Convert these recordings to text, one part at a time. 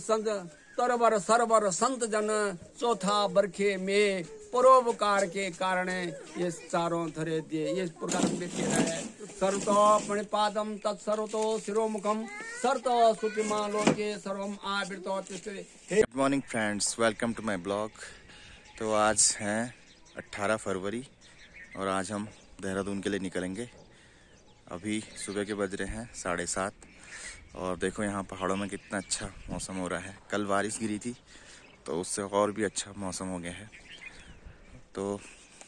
संग तरवर सरवर संत जन चौथा बरखे में परोपकार के कारण ये चारों धरे दिए। ये प्रकार में है सर्वतो प्रणिपादम तत्सर्वतो शिरोमुखम सर्वतो सुखिमा लोके सर्वम आवृतो तिष्ठति। Good morning friends, welcome to my blog. तो आज है 18 फरवरी और आज हम देहरादून के लिए निकलेंगे। अभी सुबह के बज रहे हैं 7:30 और देखो यहाँ पहाड़ों में कितना अच्छा मौसम हो रहा है। कल बारिश गिरी थी तो उससे और भी अच्छा मौसम हो गया है। तो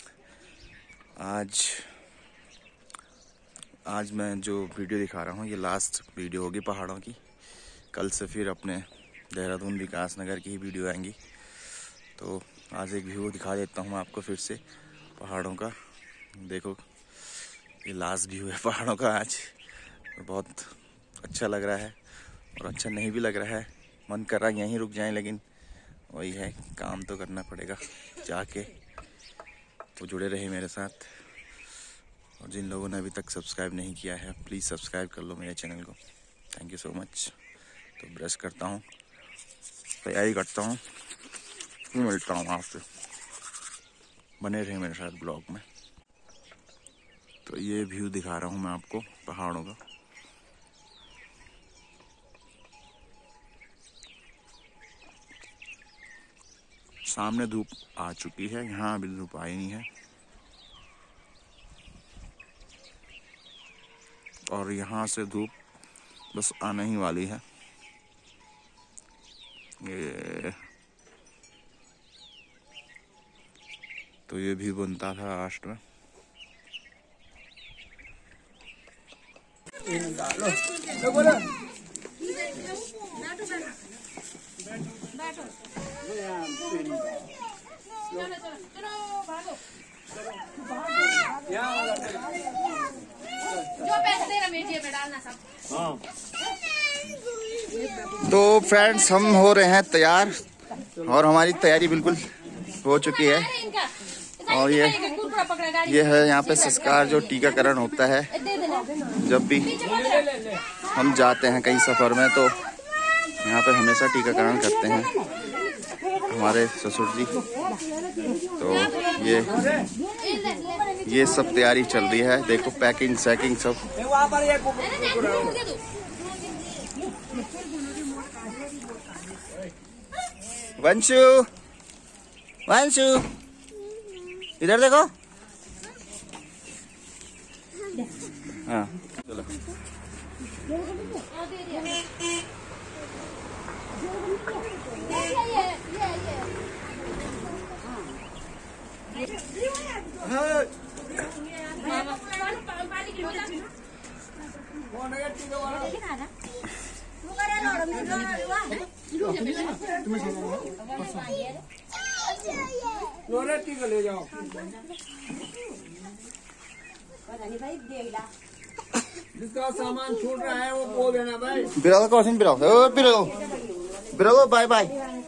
आज मैं जो वीडियो दिखा रहा हूँ ये लास्ट वीडियो होगी पहाड़ों की। कल से फिर अपने देहरादून विकास नगर की ही वीडियो आएंगी। तो आज एक व्यू दिखा देता हूँ आपको फिर से पहाड़ों का। देखो ये लास्ट व्यू है पहाड़ों का आज। बहुत अच्छा लग रहा है और अच्छा नहीं भी लग रहा है। मन कर रहा है यहीं रुक जाएं, लेकिन वही है, काम तो करना पड़ेगा जाके। तो जुड़े रहे मेरे साथ और जिन लोगों ने अभी तक सब्सक्राइब नहीं किया है प्लीज़ सब्सक्राइब कर लो मेरे चैनल को। Thank you so much. तो ब्रश करता हूँ, तैयारी करता हूँ, फिर मिलता हूँ आपसे। बने रहे मेरे साथ ब्लॉग में। तो ये व्यू दिखा रहा हूँ मैं आपको पहाड़ों का। सामने धूप आ चुकी है, यहाँ अभी धूप आई नहीं है और यहाँ से धूप बस आने ही वाली है। ये तो ये भी बनता था लास्ट में। तो फ्रेंड्स हम हो रहे हैं तैयार और हमारी तैयारी बिल्कुल हो चुकी है। और ये है यहाँ पे संस्कार जो टीकाकरण होता है जब भी हम जाते हैं कहीं सफर में, तो यहाँ पे हमेशा टीकाकरण करते हैं हमारे ससुर जी। तो ये सब तैयारी चल रही है। देखो पैकिंग सैकिंग सब। वंशु वंशु इधर देखो। हाँ चलो। ले जाओ। जिसका सामान छूट रहा है वो बोल देना भाई। बिरालो कौन बिरालो बिरालो बिरालो बाय बाय।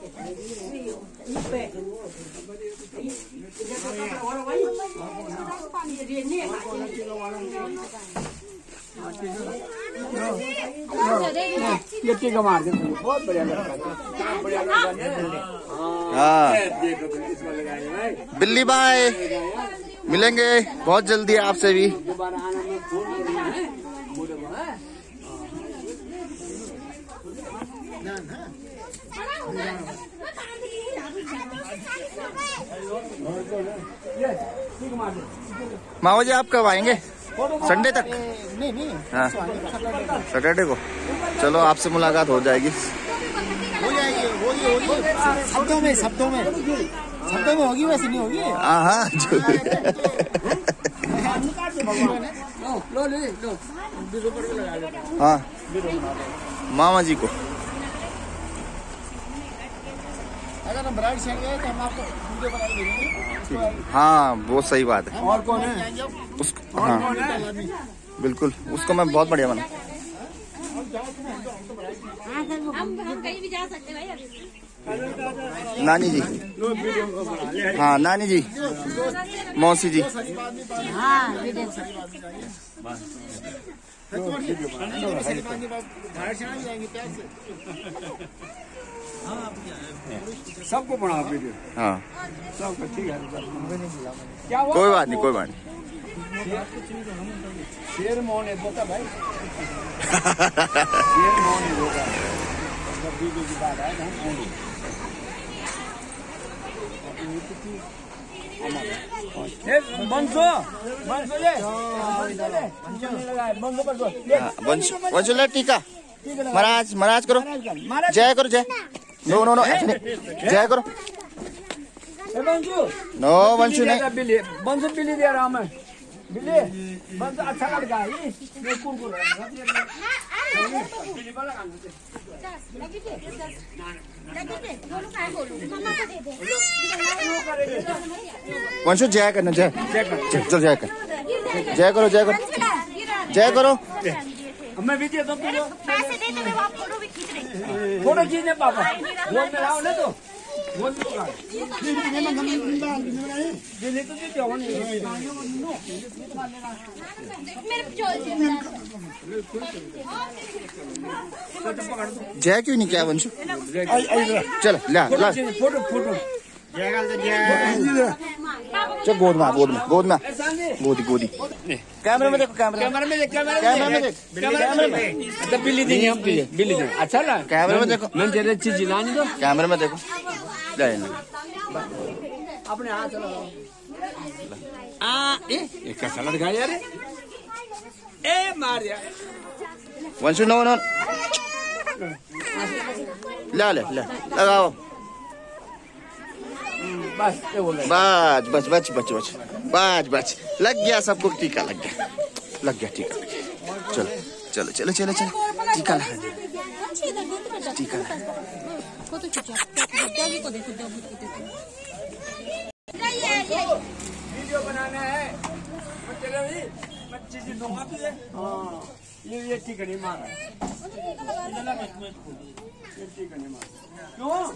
ये टीका मार दे, बहुत बढ़िया लड़का। हाँ बिल्ली बाय, मिलेंगे बहुत जल्दी आपसे भी। मामा जी आप कब आएंगे? संडे तक? नहीं हाँ सैटरडे को। चलो आपसे मुलाकात हो जाएगी। शब्दों में होगी, वैसे नहीं होगी। हाँ हाँ मामा जी को अगर हम ब्राइड साइड गए तो हम आपको वीडियो बना के भेजेंगे। हाँ वो सही बात है। और कौन है उसको? हाँ बिल्कुल, उसको मैं बहुत बढ़िया बना। हम कहीं भी जा सकते हैं भाई। नानी जी, हाँ नानी जी, मौसी जी। हाँ सबको बना वीडियो। हाँ सबको ठीक है। क्या हुआ? कोई बात नहीं, कोई बात नहीं। शेर मोहन है बोता भाई। शेर मोहन है बोता। जब वीडियो की बात आए तो हम आएंगे। बंसो ले टीका महाराज, महाराज करो, जय करो, जय। नो नो नो, जय करो। नो बंसु नहीं, बिल्ली बंसु बिल्ली दे रहा मैं। बिल्ली बंसु अच्छा लड़का है ये कुरकुर वंशु जय करना, जय चल, जय कर, जय करो, जय करो, जय करो। मैं वीडियो तो पैसे देते हुए आप फोटो भी खींच रहे। फोटो खींचने पापा वो में लाओ ना तो वो दिल्ली तो जीते हो नहीं जय क्यों नहीं किया वंशु? चल ला ला फोटो फोटो चल, गोद में, गोद में, गोद में, गोदी गोदी। कैमरे में देखो, कैमरे कैमरा में देख, कैमरे में देख, कैमरे में। तो बिल्ली देंगे हम तुझे, बिल्ली देंगे। अच्छा ना कैमरे में देखो, मैं तेरे चीज जिलानी दो। कैमरे में देखो, अपने हाथ लगाओ। ये कैसा लड़का है यार? ए मार यार वंशु, नो नो, ला ले ला, लगाओ। बस ये बोल रहे बच बच बच बच बच बच बच, लग गया सबको, टीका लग गया, लग गया टीका, लग गया। चलो चलो चलो चलो चलो, टीका लगा, टीका लगा। फोटो खींचो, डॉगी को देखो, डॉगी को देखो। वीडियो बनाना है। मैं चले भी मैं चीज दूंगा तुझे। हाँ ये टीका नहीं मारा, ये टीका नहीं मारा। क्यों?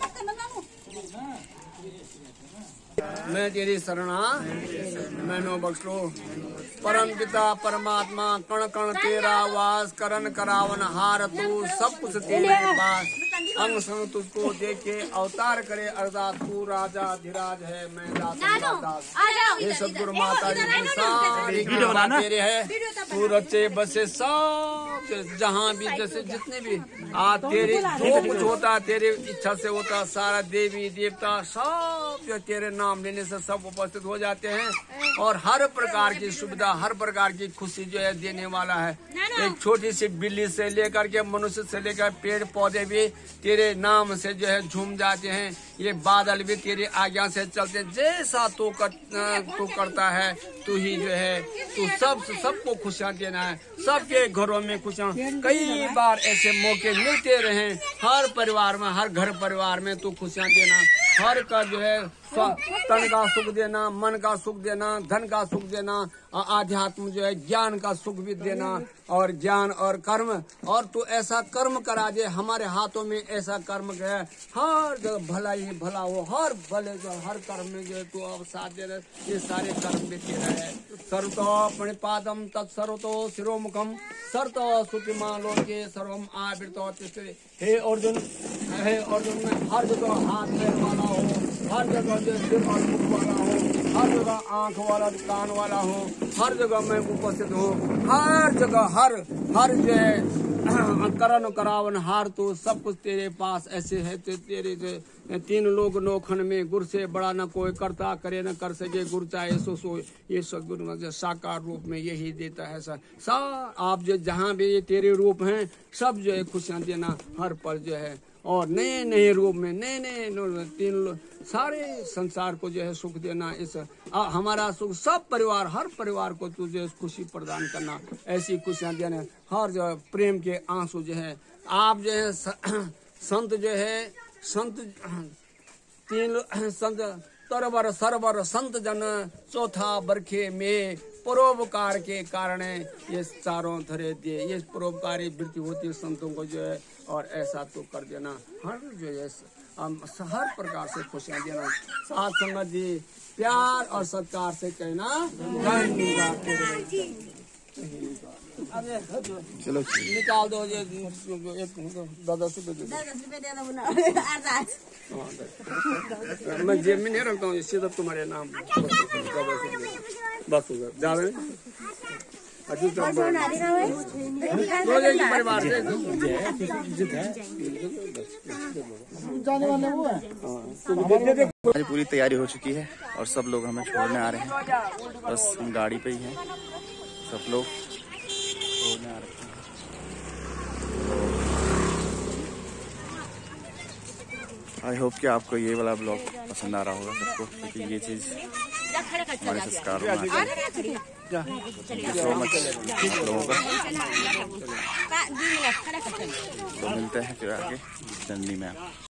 मैं तेरी शरणा मैनो बख्श लो। परम पिता परमात्मा कण कण तेरा वास, करन करावन हार तू, सब कुछ तेरे पास। अंग संग तुझको देखे अवतार करे अरदास, तू राजा धीराज है, मैं दास। ये सदगुरु माता जी की सारी कृपा तेरे है। तू रचे बसे सब जहाँ भी, जैसे जितने भी तेरे जो कुछ होता तेरे इच्छा से होता, सारा देवी देवता सब जो तेरे नाम लेने से सब उपस्थित हो जाते हैं। और हर प्रकार की सुविधा, हर प्रकार की खुशी जो है देने वाला है। एक छोटी सी बिल्ली से लेकर के मनुष्य से लेकर पेड़ पौधे भी तेरे नाम से जो है झूम जाते हैं। ये बादल भी तेरी आज्ञा से चलते, जैसा तू करता है तू ही जो है, तू सबको खुशियाँ देना है, सबके घरों में खुशियाँ। कई बार ऐसे मौके मिलते रहे, हर परिवार में, हर घर परिवार में तू खुशियाँ देना, हर का जो है तन का सुख देना, मन का सुख देना, धन का सुख देना, आध्यात्म जो है ज्ञान का सुख भी देना, और ज्ञान और कर्म। और तू ऐसा कर्म करा दे, हमारे हाथों में ऐसा कर्म है, हर जगह भला ही भला हो, हर भले जो हर कर्म में जो है तू अब साथ दे रहे। ये सारे कर्म भी तेरा है। सर्वतो प्रणिपातम तत्सर्वतो शिरोमुखम सर्वतो सुतिमा लोके सर्वम आवृतो तिष्ठति। हे अर्जुन, हे अर्जुन में हर जगह हाथ पैर वाला हो, हर जगह जो सिर और मुख वाला हो, हर जगह आंख वाला कान वाला हो, हर जगह मैं उपस्थित हूँ, हर जगह हर जो है करण करावन हार, तो सब कुछ तेरे पास ऐसे है। तो तेरे जो तीन लोग नोखन में गुरु से बड़ा न कोई करता, करे न कर सके गुरु चाहे सो ये सदगुरु साकार रूप में यही देता है सर। आप जो जहाँ भी ये तेरे रूप हैं, सब जो है खुशियाँ देना हर पल जो है, और नए नए रूप में नए तीन सारे संसार को जो है सुख देना। इस हमारा सुख सब परिवार, हर परिवार को तुझे खुशी प्रदान करना, ऐसी खुशियाँ देना। हर जो प्रेम के आंसू जो है आप जो है संत जो है संत तीन संत तरवर सरवर संत जन चौथा बरखे में परोपकार के कारण ये चारों धरे दिए। ये परोपकारी वृत्ति होती है संतों को जो है, और ऐसा तो कर देना हर जो है हर प्रकार से खुशियाँ देना। साथ संगत जी प्यार और सत्कार से कहना चलो निकाल दो ये 10 रुपये दे दो। मैं जेब में नहीं रखता हूँ, इससे तो तुम्हारे नाम बस होगा जावे परिवार से हमारी पूरी तैयारी हो चुकी है और सब लोग हमें छोड़ने आ रहे हैं। बस हम गाड़ी पे ही हैं, सब लोग छोड़ने आ रहे हैं। आई होप कि आपको ये वाला ब्लॉग पसंद आ रहा होगा सबको, क्योंकि ये चीज़ हमारे संस्कारों में आती है। सो मच लोगों का। तो मिलते हैं फिर आगे जर्नी में।